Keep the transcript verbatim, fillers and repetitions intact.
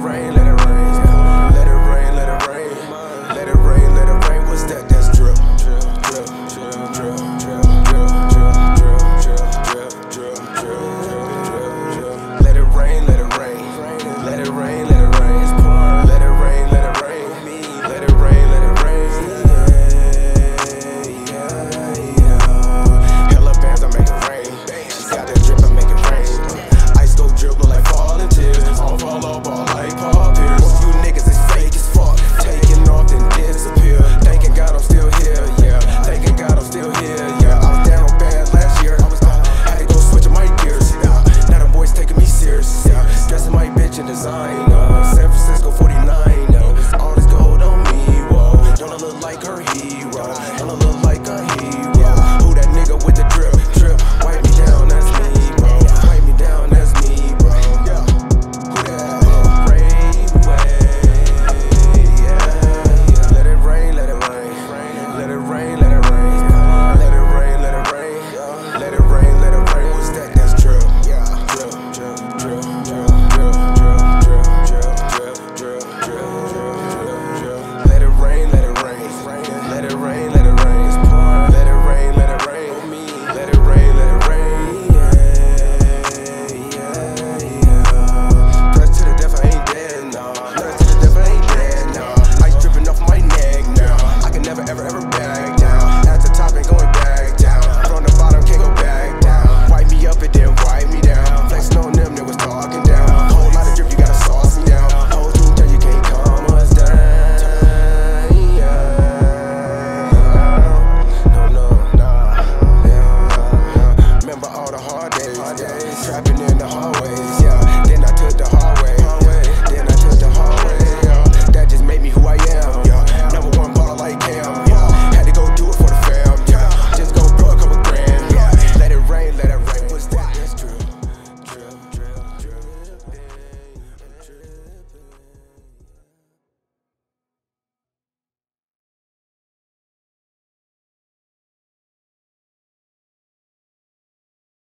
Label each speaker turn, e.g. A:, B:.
A: rain, let it rain. Let it rain, let it rain. Let it rain, let it rain. What's that? That's drip. Drip, drip, drip, drip, drip, drip, drip, drip, drip, drip, drip, drip. Let it rain, let it rain. Let it rain, let it rain. Let it rain, let it rain. Let it rain, let it rain. Yeah, yeah. Hella bands, I make it rain. She got that drip, I make it rain. Ice go drip, look like falling tears. I'll fall up, all like Paul Pierce. You niggas is fake as fuck. Taking off, then disappear. Thanking God I'm still here, yeah. Thanking God I'm still here, yeah. I was down bad last year. I was down, had to go switch my gears, yeah. Now them boys taking me serious, yeah. Dressing my bitch in design, uh. San Francisco forty-nine, uh. All this gold on me, whoa. Don't I look like her hero? Don't I look like a hero? Who that nigga with the drip, drip? Wipe me down, that's me, bro. Wipe me down, that's me, bro. Yeah. Who that? ReyWay, yeah. Let it rain, let it rain. Let it rain, let it rain. Let it rain, let it rain. Let it rain, let it rain. What's that? That's drip. Yeah. Drip, drip, drip, drip, drip, drip, drip, drip, drip, drip, drip, drip. Let it rain, let it rain. Let it rain, let it rain. Let it rain, let it rain. Let it rain, let it rain. Yeah, yeah, yeah. Press to the death, I ain't dead, nah. Press to the death, I ain't dead, nah. Ice dripping off my neck now. I can never, ever, ever back down. At the top, ain't going back down. From the bottom, can't go back down. Wipe me up and then wipe me down. Flexing on them, they was talking down. Whole lot of drip, you gotta sauce me down. Whole team tell you can't calm us down. Yeah. No, no, nah. Yeah. Remember all the hard days, trapping in the hallway.